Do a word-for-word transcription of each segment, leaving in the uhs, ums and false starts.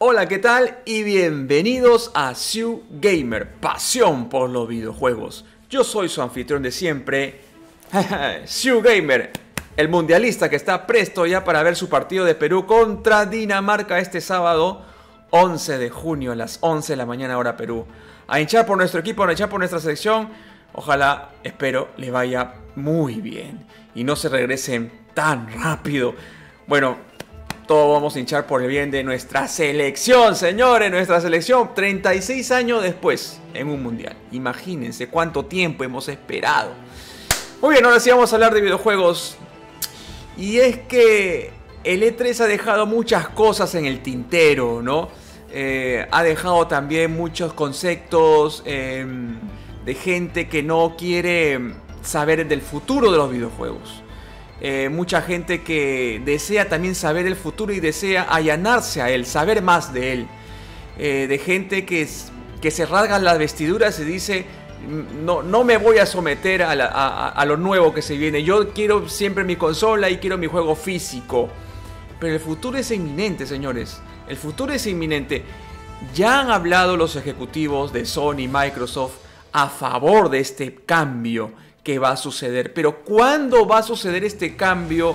Hola, ¿qué tal? Y bienvenidos a Xiu Gamer, pasión por los videojuegos. Yo soy su anfitrión de siempre, Xiu Gamer, el mundialista que está presto ya para ver su partido de Perú contra Dinamarca este sábado once de junio a las once de la mañana hora Perú. A hinchar por nuestro equipo, a hinchar por nuestra selección. Ojalá, espero, le vaya muy bien y no se regresen tan rápido. Bueno, todos vamos a hinchar por el bien de nuestra selección, señores, nuestra selección. treinta y seis años después en un mundial. Imagínense cuánto tiempo hemos esperado. Muy bien, ahora sí vamos a hablar de videojuegos. Y es que el E tres ha dejado muchas cosas en el tintero, ¿no? Eh, ha dejado también muchos conceptos eh, de gente que no quiere saber del futuro de los videojuegos. Eh, mucha gente que desea también saber el futuro y desea allanarse a él, saber más de él. Eh, de gente que, que se rasga las vestiduras y dice, no, no me voy a someter a, la, a, a lo nuevo que se viene. Yo quiero siempre mi consola y quiero mi juego físico. Pero el futuro es inminente, señores. El futuro es inminente. Ya han hablado los ejecutivos de Sony y Microsoft a favor de este cambio que va a suceder. Pero ¿cuándo va a suceder este cambio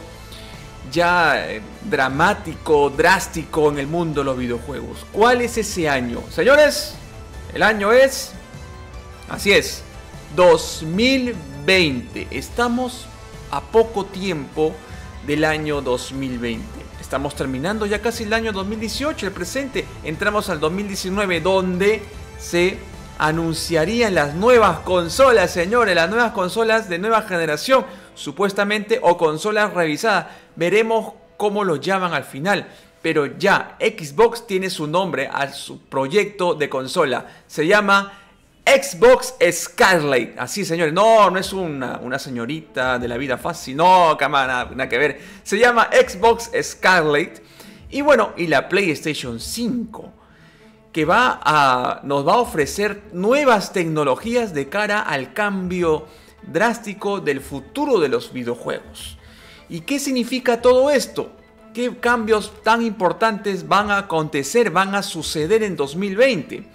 ya eh, dramático, drástico en el mundo de los videojuegos? ¿Cuál es ese año? Señores, el año es... Así es, dos mil veinte. Estamos a poco tiempo del año dos mil veinte. Estamos terminando ya casi el año dos mil dieciocho, el presente. Entramos al dos mil diecinueve, donde se anunciarían las nuevas consolas, señores, las nuevas consolas de nueva generación, supuestamente, o consolas revisadas. Veremos cómo lo llaman al final, pero ya Xbox tiene su nombre a su proyecto de consola. Se llama Xbox Scarlett. Así, señores, no, no es una, una señorita de la vida fácil, no, cámara, nada, nada que ver. Se llama Xbox Scarlett. Y bueno, y la PlayStation cinco, que va a, nos va a ofrecer nuevas tecnologías de cara al cambio drástico del futuro de los videojuegos. ¿Y qué significa todo esto? ¿Qué cambios tan importantes van a acontecer, van a suceder en dos mil veinte?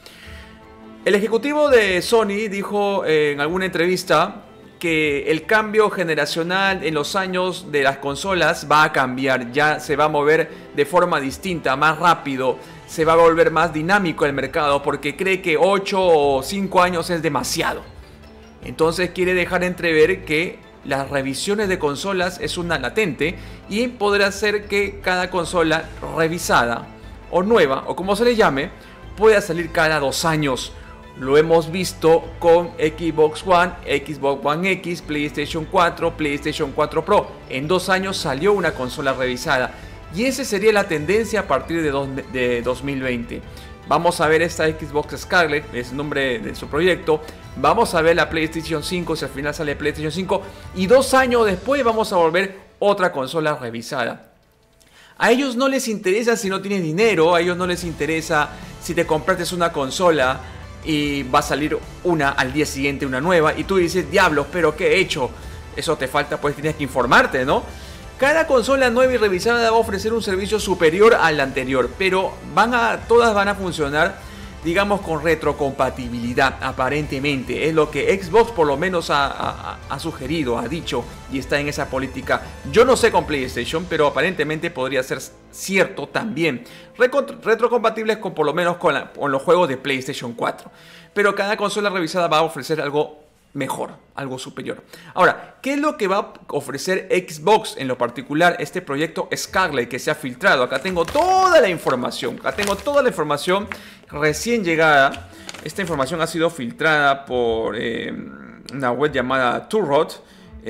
El ejecutivo de Sony dijo en alguna entrevista que el cambio generacional en los años de las consolas va a cambiar, ya se va a mover de forma distinta, más rápido, se va a volver más dinámico el mercado porque cree que ocho o cinco años es demasiado. Entonces quiere dejar entrever que las revisiones de consolas es una latente y podrá hacer que cada consola revisada o nueva o como se le llame pueda salir cada dos años. Lo hemos visto con Xbox One, Xbox One X, PlayStation cuatro, PlayStation cuatro Pro. En dos años salió una consola revisada. Y esa sería la tendencia a partir de, dos, de dos mil veinte. Vamos a ver esta Xbox Scarlett, es el nombre de su proyecto. Vamos a ver la PlayStation cinco, si al final sale PlayStation cinco. Y dos años después vamos a volver otra consola revisada. A ellos no les interesa si no tienes dinero, a ellos no les interesa si te compraste una consola y va a salir una al día siguiente, una nueva, y tú dices, diablos, pero ¿qué he hecho? Eso te falta, pues tienes que informarte, ¿no? Cada consola nueva y revisada va a ofrecer un servicio superior al anterior, pero van a, todas van a funcionar, digamos, con retrocompatibilidad, aparentemente. Es lo que Xbox por lo menos ha, ha, ha sugerido, ha dicho, y está en esa política. Yo no sé con PlayStation, pero aparentemente podría ser cierto también. Retrocompatibles con por lo menos con, la, con los juegos de PlayStation cuatro. Pero cada consola revisada va a ofrecer algo mejor, algo superior. Ahora, ¿qué es lo que va a ofrecer Xbox en lo particular? Este proyecto Scarlett que se ha filtrado. Acá tengo toda la información. Acá tengo toda la información recién llegada. Esta información ha sido filtrada por eh, una web llamada Turrot.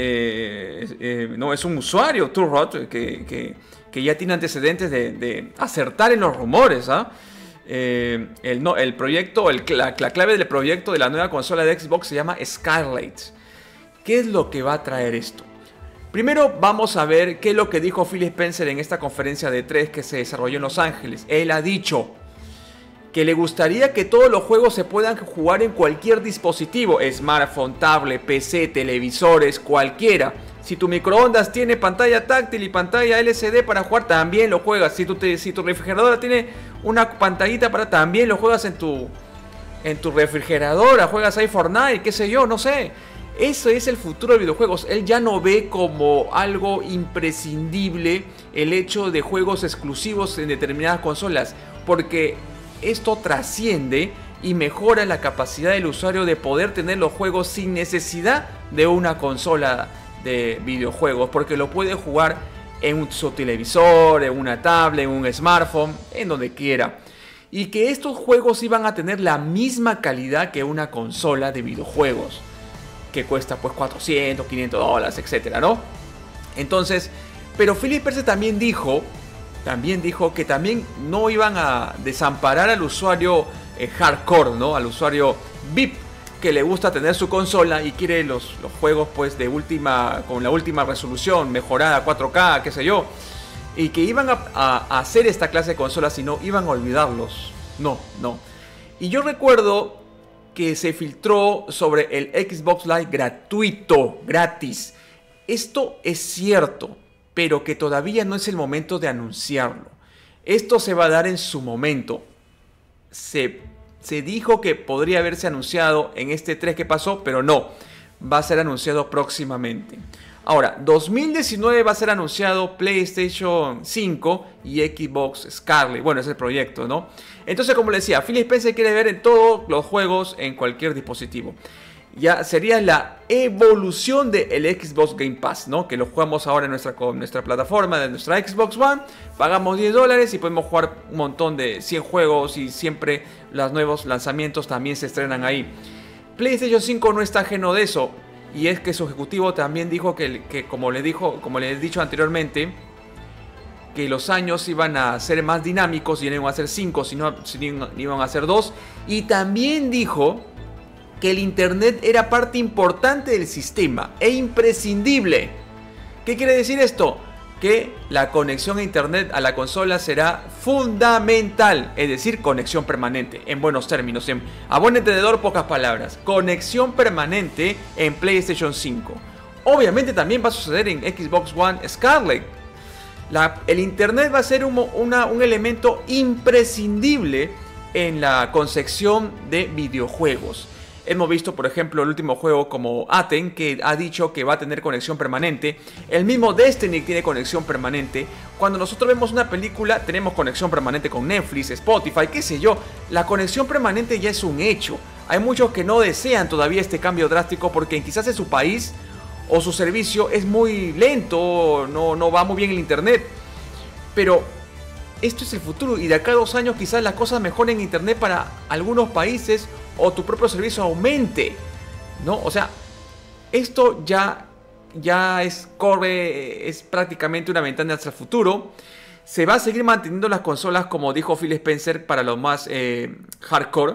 Eh, eh, no, es un usuario Turrot que, que, que ya tiene antecedentes de, de acertar en los rumores, ¿ah? ¿eh? Eh, el, no, el proyecto, el, la, la clave del proyecto de la nueva consola de Xbox se llama Scarlett. ¿Qué es lo que va a traer esto? Primero vamos a ver qué es lo que dijo Phil Spencer en esta conferencia de E tres que se desarrolló en Los Ángeles. Él ha dicho que le gustaría que todos los juegos se puedan jugar en cualquier dispositivo, smartphone, tablet, P C, televisores, cualquiera. Si tu microondas tiene pantalla táctil y pantalla L C D para jugar, también lo juegas. Si tu, te, si tu refrigeradora tiene una pantallita para también lo juegas en tu en tu refrigeradora, juegas ahí Fortnite, qué sé yo, no sé. Ese es el futuro de videojuegos. Él ya no ve como algo imprescindible el hecho de juegos exclusivos en determinadas consolas, porque esto trasciende y mejora la capacidad del usuario de poder tener los juegos sin necesidad de una consola de videojuegos, porque lo puede jugar en su televisor, en una tablet, en un smartphone, en donde quiera. Y que estos juegos iban a tener la misma calidad que una consola de videojuegos, que cuesta pues cuatrocientos, quinientos dólares, etcétera, ¿no? Entonces, pero Phil Spencer también dijo, también dijo que también no iban a desamparar al usuario eh, hardcore, ¿no? Al usuario V I P, que le gusta tener su consola y quiere los, los juegos pues de última, con la última resolución, mejorada, cuatro K, qué sé yo. Y que iban a, a, a hacer esta clase de consolas y no iban a olvidarlos. No, no. Y yo recuerdo que se filtró sobre el Xbox Live gratuito, gratis. Esto es cierto, pero que todavía no es el momento de anunciarlo. Esto se va a dar en su momento. Se, se dijo que podría haberse anunciado en este E tres que pasó, pero no. Va a ser anunciado próximamente. Ahora, dos mil diecinueve va a ser anunciado PlayStation cinco y Xbox Scarlet. Bueno, es el proyecto, ¿no? Entonces, como les decía, Phil Spencer quiere ver en todos los juegos en cualquier dispositivo. Ya sería la evolución del Xbox Game Pass, ¿no? Que lo jugamos ahora en nuestra, con nuestra plataforma de nuestra Xbox One. Pagamos diez dólares y podemos jugar un montón de cien juegos y siempre los nuevos lanzamientos también se estrenan ahí. PlayStation cinco no está ajeno de eso. Y es que su ejecutivo también dijo que, que como le dijo, como les he dicho anteriormente, que los años iban a ser más dinámicos y no iban a ser cinco, sino, sino iban a ser dos. Y también dijo que el internet era parte importante del sistema e imprescindible. ¿Qué quiere decir esto? Que la conexión a internet a la consola será fundamental, es decir, conexión permanente, en buenos términos, en, a buen entendedor, pocas palabras, conexión permanente en PlayStation cinco. Obviamente también va a suceder en Xbox One Scarlet. La, el internet va a ser un, una, un elemento imprescindible en la concepción de videojuegos. Hemos visto, por ejemplo, el último juego como Aten, que ha dicho que va a tener conexión permanente. El mismo Destiny tiene conexión permanente. Cuando nosotros vemos una película, tenemos conexión permanente con Netflix, Spotify, qué sé yo. La conexión permanente ya es un hecho. Hay muchos que no desean todavía este cambio drástico porque quizás en su país o su servicio es muy lento, no, no va muy bien el internet. Pero esto es el futuro y de acá a dos años quizás las cosas mejoren en internet para algunos países o tu propio servicio aumente, ¿no? O sea, esto ya, ya es, corre, es prácticamente una ventana hacia el futuro. Se va a seguir manteniendo las consolas, como dijo Phil Spencer, para los más eh, hardcore,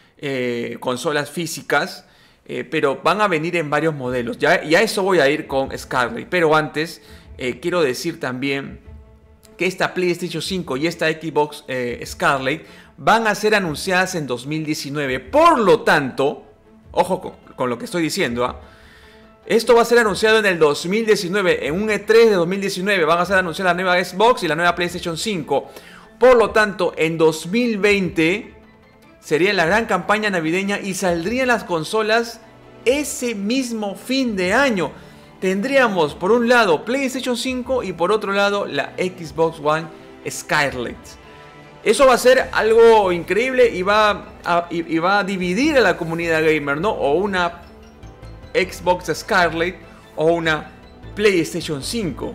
eh, consolas físicas, eh, pero van a venir en varios modelos. Ya, y a eso voy a ir con Scarlet. Pero antes, eh, quiero decir también que esta PlayStation cinco y esta Xbox eh, Scarlet van a ser anunciadas en dos mil diecinueve. Por lo tanto, ojo con, con lo que estoy diciendo, ¿eh? Esto va a ser anunciado en el dos mil diecinueve, en un E tres de dos mil diecinueve van a ser anunciadas la nueva Xbox y la nueva PlayStation cinco. Por lo tanto, en dos mil veinte sería la gran campaña navideña y saldrían las consolas ese mismo fin de año. Tendríamos por un lado PlayStation cinco y por otro lado la Xbox One Scarlet. Eso va a ser algo increíble y va a, y, y va a dividir a la comunidad gamer, ¿no? O una Xbox Scarlet o una PlayStation cinco.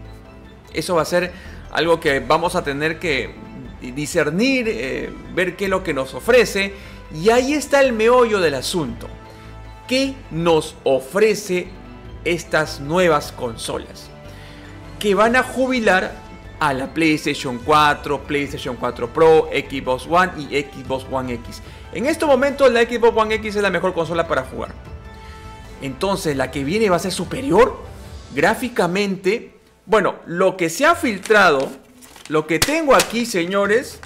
Eso va a ser algo que vamos a tener que discernir, eh, ver qué es lo que nos ofrece. Y ahí está el meollo del asunto. ¿Qué nos ofrece estas nuevas consolas? Que van a jubilar a la PlayStation cuatro, PlayStation cuatro Pro, Xbox One y Xbox One X. En estos momentos la Xbox One X es la mejor consola para jugar. Entonces la que viene va a ser superior gráficamente. Bueno, lo que se ha filtrado, lo que tengo aquí, señores,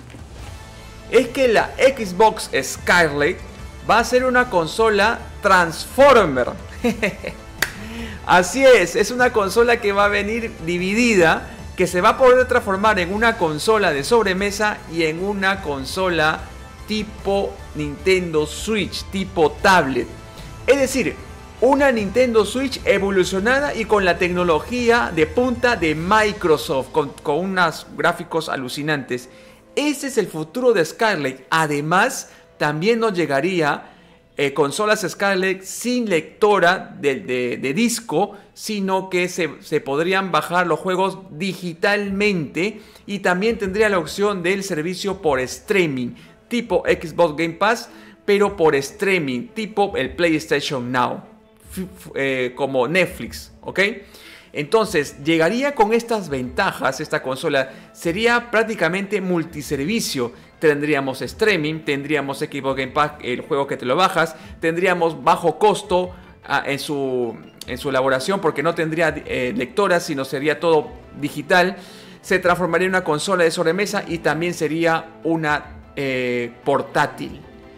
es que la Xbox Scarlet va a ser una consola Transformer. Así es, es una consola que va a venir dividida que se va a poder transformar en una consola de sobremesa y en una consola tipo Nintendo Switch, tipo tablet. Es decir, una Nintendo Switch evolucionada y con la tecnología de punta de Microsoft, con, con unos gráficos alucinantes. Ese es el futuro de Skylake. Además, también nos llegaría eh, consolas Skylake sin lectora de, de, de disco, sino que se, se podrían bajar los juegos digitalmente, y también tendría la opción del servicio por streaming, tipo Xbox Game Pass, pero por streaming, tipo el PlayStation Now, eh, como Netflix, ¿ok? Entonces, llegaría con estas ventajas. Esta consola sería prácticamente multiservicio. Tendríamos streaming, tendríamos Xbox Game Pass, el juego que te lo bajas, tendríamos bajo costo ah, en, su, en su elaboración, porque no tendría eh, lectoras, sino sería todo digital. Se transformaría en una consola de sobremesa y también sería una eh, portátil.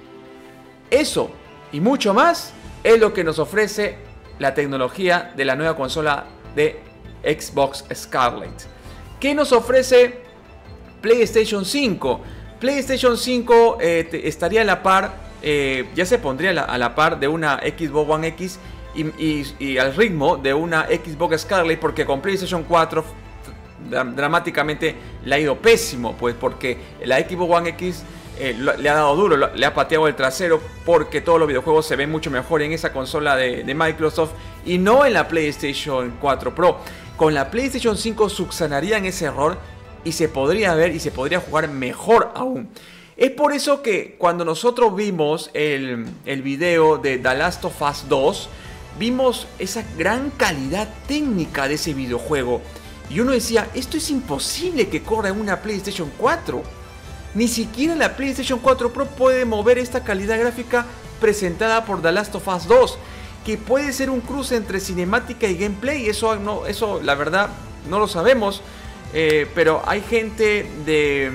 Eso y mucho más es lo que nos ofrece la tecnología de la nueva consola de Xbox Scarlett. ¿Qué nos ofrece PlayStation cinco? PlayStation cinco eh, te, estaría a la par, eh, ya se pondría a la, a la par de una Xbox One X y, y, y al ritmo de una Xbox Scarlett, porque con PlayStation cuatro dramáticamente le ha ido pésimo, pues porque la Xbox One X eh, le ha dado duro, le ha pateado el trasero, porque todos los videojuegos se ven mucho mejor en esa consola de, de Microsoft y no en la PlayStation cuatro Pro. Con la PlayStation cinco subsanarían ese error y se podría ver y se podría jugar mejor aún. Es por eso que cuando nosotros vimos el, el video de The Last of Us dos, vimos esa gran calidad técnica de ese videojuego. Y uno decía, esto es imposible que corra en una PlayStation cuatro. Ni siquiera la PlayStation cuatro Pro puede mover esta calidad gráfica presentada por The Last of Us dos, que puede ser un cruce entre cinemática y gameplay. Eso, no, eso la verdad no lo sabemos, eh, pero hay gente de,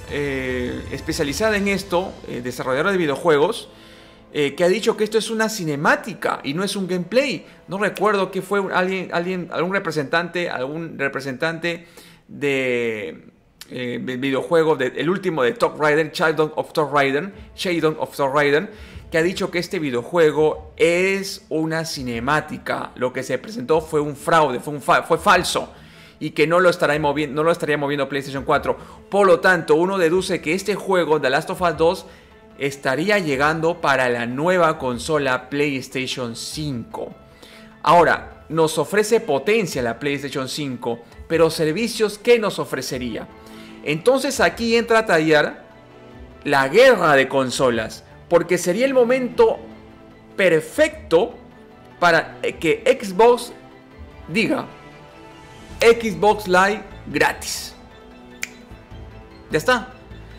eh, especializada en esto, eh, desarrolladora de videojuegos, eh, que ha dicho que esto es una cinemática y no es un gameplay. No recuerdo que fue alguien, alguien, algún representante, algún representante de Eh, el videojuego, de, el último de Tomb Raider, Shadow of Tomb Raider, Shadow of Tomb Raider, que ha dicho que este videojuego es una cinemática. Lo que se presentó fue un fraude, fue, un fa fue falso, y que no lo, estará moviendo, no lo estaría moviendo PlayStation cuatro. Por lo tanto, uno deduce que este juego, The Last of Us dos, estaría llegando para la nueva consola PlayStation cinco. Ahora, nos ofrece potencia la PlayStation cinco, pero servicios, ¿qué nos ofrecería? Entonces aquí entra a tallar la guerra de consolas, porque sería el momento perfecto para que Xbox diga Xbox Live gratis. Ya está.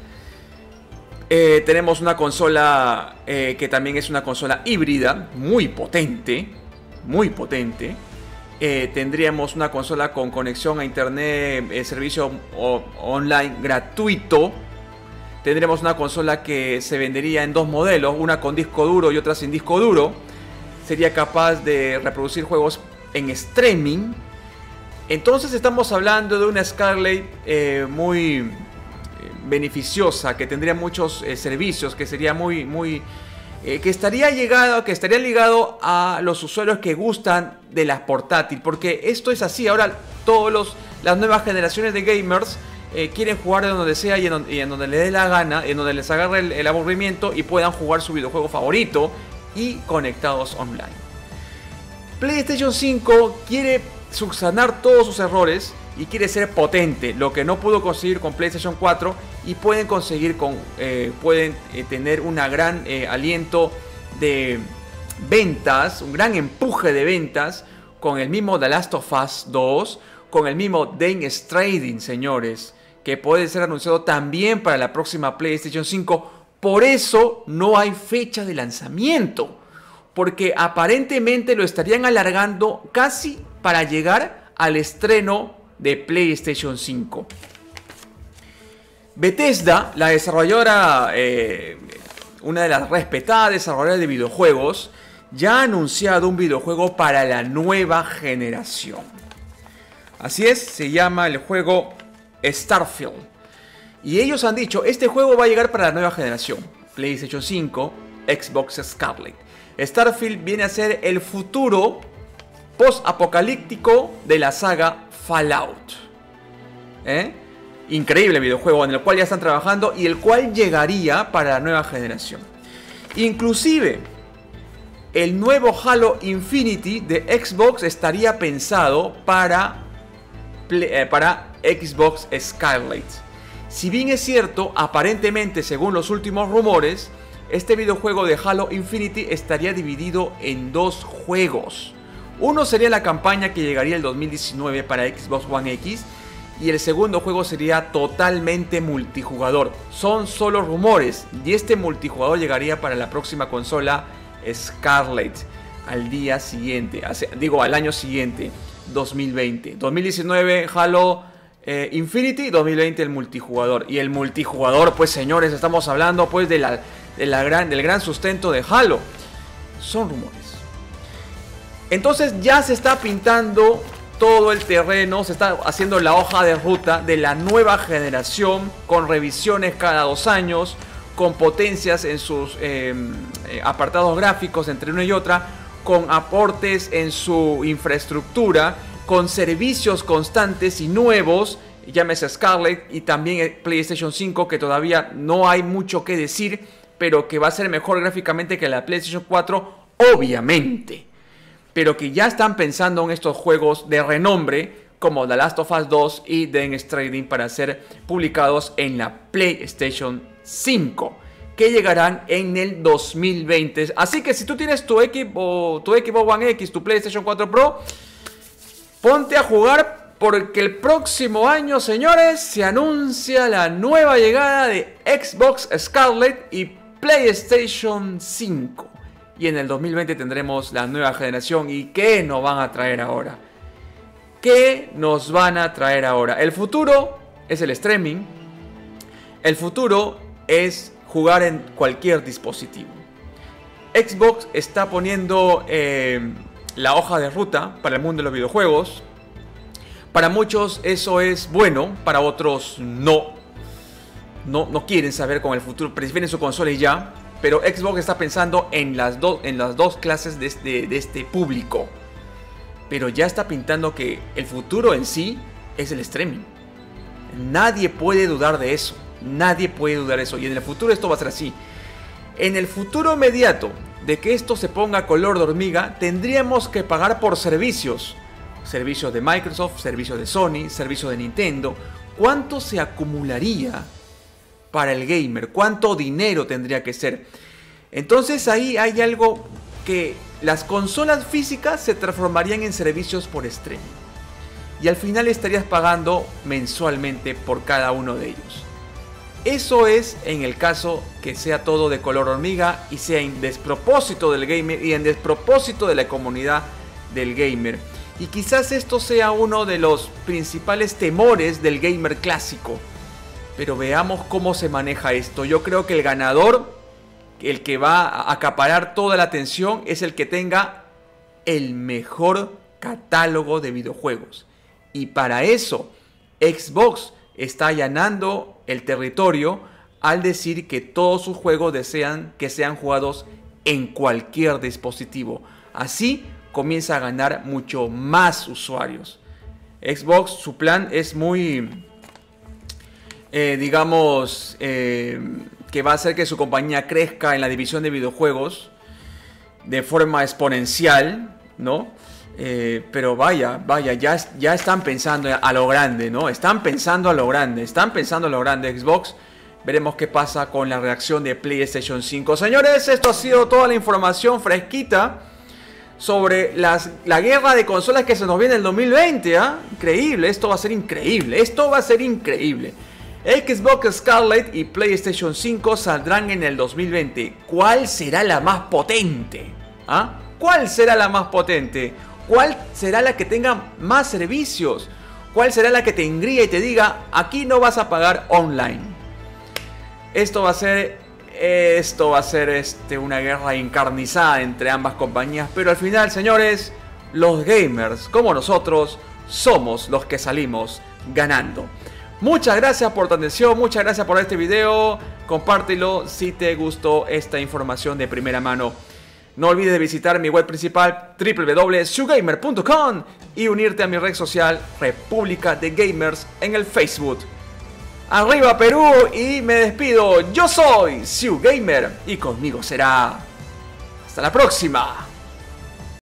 Eh, tenemos una consola eh, que también es una consola híbrida, muy potente, muy potente. Eh, tendríamos una consola con conexión a internet, eh, servicio o, online gratuito. Tendríamos una consola que se vendería en dos modelos, una con disco duro y otra sin disco duro. Sería capaz de reproducir juegos en streaming. Entonces estamos hablando de una Scarlett eh, muy beneficiosa, que tendría muchos eh, servicios, que sería muy, muy eh, que estaría llegado, que estaría ligado a los usuarios que gustan de las portátiles, porque esto es así. Ahora todos los las nuevas generaciones de gamers eh, quieren jugar de donde sea y en donde, y en donde les dé la gana, en donde les agarre el, el aburrimiento y puedan jugar su videojuego favorito y conectados online. PlayStation cinco quiere subsanar todos sus errores y quiere ser potente, lo que no pudo conseguir con PlayStation cuatro, y pueden conseguir con eh, pueden eh, tener un gran eh, aliento de ventas, un gran empuje de ventas con el mismo The Last of Us dos, con el mismo Death Stranding, señores, que puede ser anunciado también para la próxima PlayStation cinco. Por eso no hay fecha de lanzamiento, porque aparentemente lo estarían alargando casi para llegar al estreno de PlayStation cinco. Bethesda, la desarrolladora, eh, una de las respetadas desarrolladoras de videojuegos, ya ha anunciado un videojuego para la nueva generación. Así es, se llama el juego Starfield. Y ellos han dicho, este juego va a llegar para la nueva generación, PlayStation cinco, Xbox Scarlett. Starfield viene a ser el futuro post-apocalíptico de la saga Fallout. ¿Eh? Increíble videojuego en el cual ya están trabajando y el cual llegaría para la nueva generación. Inclusive, el nuevo Halo Infinity de Xbox estaría pensado para, eh, para Xbox Scarlett. Si bien es cierto, aparentemente, según los últimos rumores, este videojuego de Halo Infinity estaría dividido en dos juegos. Uno sería la campaña que llegaría el dos mil diecinueve para Xbox One X y el segundo juego sería totalmente multijugador. Son solo rumores y este multijugador llegaría para la próxima consola Scarlett al día siguiente, digo al año siguiente, dos mil veinte. dos mil diecinueve Halo eh, Infinity, dos mil veinte el multijugador. Y el multijugador, pues señores, estamos hablando pues de la, de la gran, del gran sustento de Halo. Son rumores. Entonces ya se está pintando todo el terreno, se está haciendo la hoja de ruta de la nueva generación con revisiones cada dos años, con potencias en sus eh, apartados gráficos entre una y otra, con aportes en su infraestructura, con servicios constantes y nuevos, llámese Scarlett y también PlayStation cinco, que todavía no hay mucho que decir, pero que va a ser mejor gráficamente que la PlayStation cuatro, obviamente. Pero que ya están pensando en estos juegos de renombre como The Last of Us dos y Death Stranding para ser publicados en la PlayStation cinco, que llegarán en el dos mil veinte. Así que si tú tienes tu equipo, tu equipo One X, tu PlayStation cuatro Pro, ponte a jugar porque el próximo año, señores, se anuncia la nueva llegada de Xbox Scarlett y PlayStation cinco. Y en el dos mil veinte tendremos la nueva generación. ¿Y qué nos van a traer ahora? ¿Qué nos van a traer ahora? El futuro es el streaming. El futuro es jugar en cualquier dispositivo. Xbox está poniendo eh, la hoja de ruta para el mundo de los videojuegos. Para muchos eso es bueno, para otros no. No, no quieren saber con el futuro, prefieren su consola y ya. Pero Xbox está pensando en las, do, en las dos clases de este, de este público. Pero ya está pintando que el futuro en sí es el streaming. Nadie puede dudar de eso. Nadie puede dudar de eso. Y en el futuro esto va a ser así. En el futuro inmediato de que esto se ponga color de hormiga, tendríamos que pagar por servicios. Servicios de Microsoft, servicios de Sony, servicios de Nintendo. ¿Cuánto se acumularía para el gamer? ¿Cuánto dinero tendría que ser? Entonces ahí hay algo que las consolas físicas se transformarían en servicios por streaming. Y al final estarías pagando mensualmente por cada uno de ellos. Eso es en el caso que sea todo de color hormiga y sea en despropósito del gamer y en despropósito de la comunidad del gamer. Y quizás esto sea uno de los principales temores del gamer clásico. Pero veamos cómo se maneja esto. Yo creo que el ganador, el que va a acaparar toda la atención, es el que tenga el mejor catálogo de videojuegos. Y para eso, Xbox está allanando el territorio al decir que todos sus juegos desean que sean jugados en cualquier dispositivo. Así comienza a ganar mucho más usuarios. Xbox, su plan es muy... Eh, digamos eh, que va a hacer que su compañía crezca en la división de videojuegos de forma exponencial, ¿no? Eh, pero vaya, vaya, ya, ya están pensando a lo grande, ¿no? Están pensando a lo grande, están pensando a lo grande Xbox. Veremos qué pasa con la reacción de PlayStation cinco. Señores, esto ha sido toda la información fresquita sobre las, la guerra de consolas que se nos viene en el dos mil veinte, ¿eh? Increíble, esto va a ser increíble, esto va a ser increíble. Xbox Scarlett y PlayStation cinco saldrán en el dos mil veinte. ¿Cuál será la más potente? ¿Ah? ¿Cuál será la más potente? ¿Cuál será la que tenga más servicios? ¿Cuál será la que te engríe y te diga, aquí no vas a pagar online? Esto va a ser, esto va a ser este, una guerra encarnizada entre ambas compañías. Pero al final, señores, los gamers, como nosotros, somos los que salimos ganando. Muchas gracias por tu atención, muchas gracias por este video. Compártelo si te gustó esta información de primera mano. No olvides de visitar mi web principal w w w punto siu gamer punto com y unirte a mi red social República de Gamers en el Facebook. ¡Arriba Perú! Y me despido. Yo soy Siu Gamer y conmigo será hasta la próxima.